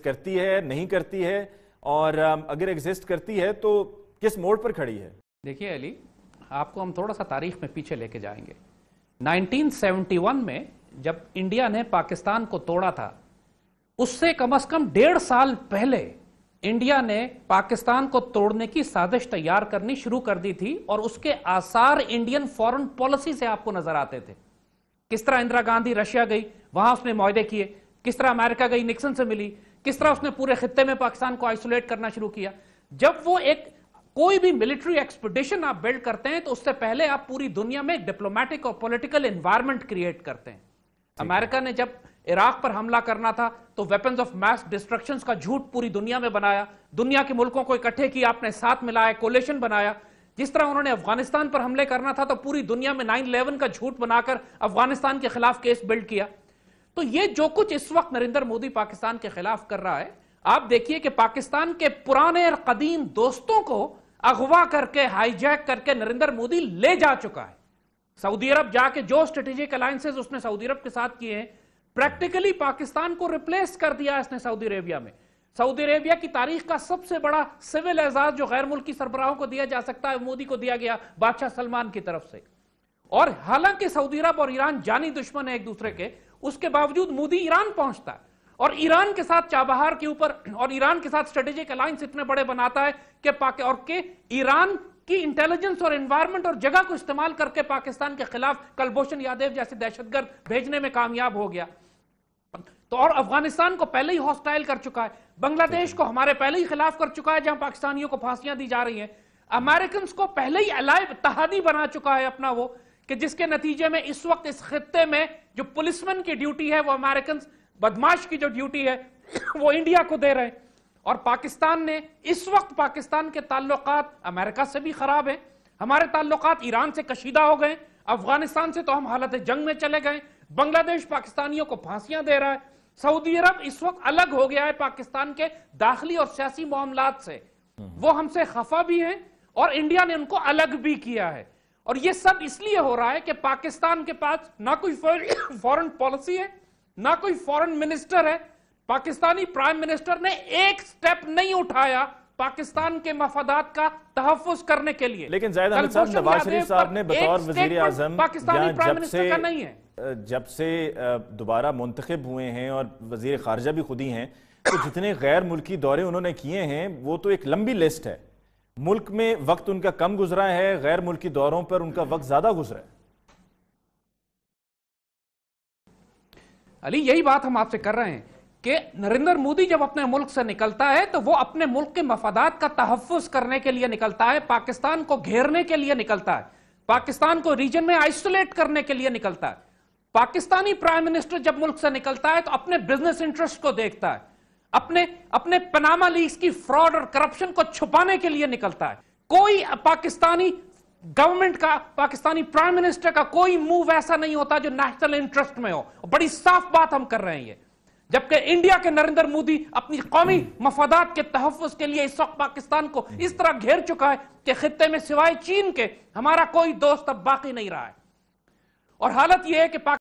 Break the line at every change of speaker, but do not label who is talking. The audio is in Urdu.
کرتی ہے نہیں کرتی ہے، اور اگر ایگزسٹ کرتی ہے تو کس موڑ پر کھڑی ہے؟
دیکھیے علی، آپ کو ہم تھوڑا سا تاریخ میں پیچھے لے کے جائیں گے۔ 1971 میں جب انڈیا نے پاکستان کو توڑا تھا، اس سے کم از کم 1.5 سال پہلے انڈیا نے پاکستان کو توڑنے کی سازش تیار کرنی شروع کر دی تھی، اور اس کے آثار انڈین فورن پالیسی سے آپ کو نظر آتے تھے۔ کس طرح اندرا گاندھی رشیا گئی، وہاں اس نے معاہدے کیے، کس طرح امریکہ گئی نکسن سے ملی، کس طرح اس نے پورے خطے میں پاکستان کو آئسولیٹ کرنا شروع کیا۔ جب وہ کوئی بھی ملٹری ایکسپیڈیشن آپ بلڈ کرتے ہیں تو اس سے پہلے آپ پوری دنیا میں ایک ڈپلومیٹک اور پولیٹیکل انوائرمنٹ کریٹ کرتے ہیں۔ امریکہ نے جب عراق پر حملہ کرنا تھا تو ویپنز آف میس ڈسٹرکشنز کا جھوٹ پوری دنیا میں بنایا، دنیا کے ملکوں کو اکٹھے کیا، اپنے ساتھ ملایا، کولیشن بنایا۔ جس طرح انہوں نے افغانستان پر حملے کرنا تھا تو پوری دنیا میں 9/11 کا جھوٹ بنا کر افغانستان کے خلاف کیس بلڈ کیا۔ تو یہ جو کچھ اس وقت نریندر مودی پاکستان کے خلاف کر رہا ہے، آپ دیکھیے کہ پاکستان کے پرانے اور قدیم دوستوں کو اغوا کر کے، ہائی جیک کر کے نریندر مودی لے جا چکا ہے۔ سعودی عرب جا کے جو اسٹریٹجک الائنسز اس نے سعودی عرب کے ساتھ کیے ہیں، پریکٹیکلی پاکستان کو ریپلیس کر دیا اس نے سعودی عربیہ میں۔ سعودی عربیہ کی تاریخ کا سب سے بڑا سول اعزاز جو غیر ملکی سربراہوں کو دیا جا سکتا ہے، مودی کو دیا گیا بادشاہ سلمان کی طرف سے۔ اور حالانکہ سعودی عرب اور ایران جانی دشمن ہے ایک دوسرے کے، اس کے باوجود مودی ایران پہنچتا ہے اور ایران کے ساتھ چابہار کے اوپر اور ایران کے ساتھ اسٹریٹجک الائنس اتنے بڑے بناتا ہے کہ ایران کی انٹیلیجنس اور انوائرمنٹ اور جگہ کو استعمال کر کے پاکستان کے خلاف کلبھوشن یادیو جیسے دہشت گرد بھیجنے میں کامیاب ہو گیا۔ تو اور افغانستان کو پہلے ہی ہاسٹائل کر چکا ہے، بنگلہ دیش کو ہمارے پہلے ہی خلاف کر چکا ہے جہاں پاکستانیوں کو پھانسیاں دی جا رہی ہیں، امریکنز کو پہلے ہی الائے اتحادی بنا چکا ہے اپنا وہ، کہ جس کے نتیجے میں اس وقت اس خطے میں جو پولیسمن کی ڈیوٹی ہے وہ امریکنز، بدماش کی جو ڈیوٹی ہے وہ انڈیا کو دے رہے ہیں۔ اور پاکستان نے اس وقت پاکستان کے تعلقات امریکہ سے بھی خراب ہیں، ہمارے تعلقات ایران سے کشیدہ ہو گئے، افغانستان سے تو ہم حالت جنگ میں چلے گئے، بنگلہ دیش پاکستانیوں کو پھانسیاں دے رہا ہے، سعودی عرب اس وقت الگ ہو گیا ہے پاکستان کے داخلی اور سیاسی معاملات سے، وہ ہم سے خفا بھی ہیں اور انڈیا نے ان کو الگ بھی کیا ہے۔ اور یہ سب اس لیے ہو رہا ہے کہ پاکستان کے پاس نہ کوئی فورن پالیسی ہے، نہ کوئی فورن منسٹر ہے، پاکستانی پرائم منسٹر نے ایک سٹیپ نہیں اٹھایا پاکستان کے مفادات کا تحفظ کرنے کے لیے۔
لیکن زاہد احمد صاحب، نواز شریف صاحب نے بطور وزیر اعظم جب سے دوبارہ منتخب ہوئے ہیں اور وزیر خارجہ بھی خود ہی ہیں، تو جتنے غیر ملکی دورے انہوں نے کیے ہیں وہ تو ایک لمبی لسٹ ہے۔ ملک میں وقت ان کا کم گزرا ہے، غیر ملکی دوروں پر ان کا وقت زیادہ گزرا ہے۔
علی، یہی بات ہم آپ سے کر رہے ہیں کہ نریندر مودی جب اپنے ملک سے نکلتا ہے تو وہ اپنے ملک کے مفادات کا تحفظ کرنے کے لیے نکلتا ہے، پاکستان کو گھیرنے کے لیے نکلتا ہے، پاکستان کو ریجن میں آئسولیٹ کرنے کے لیے نکلتا ہے۔ پاکستانی پرائم منسٹر جب ملک سے نکلتا ہے تو اپنے بزنس انٹرسٹ کو دیکھتا ہے، اپنے پاناما لیکس کی فراڈ اور کرپشن کو چھپانے کے لیے نکلتا ہے۔ کوئی پاکستانی گورنمنٹ کا، پاکستانی پرائم منسٹر کا کوئی موو ایسا نہیں ہوتا جو نیشنل انٹرسٹ میں ہو۔ بڑی صاف بات ہم کر رہے ہیں یہ، جبکہ انڈیا کے نریندر مودی اپنی قومی مفادات کے تحفظ کے لیے اس وقت پاکستان کو اس طرح گھیر چکا ہے کہ خطے میں سوائے چین کے ہمارا کوئی دوست اب باقی نہیں رہا ہے۔ اور حالت یہ ہے کہ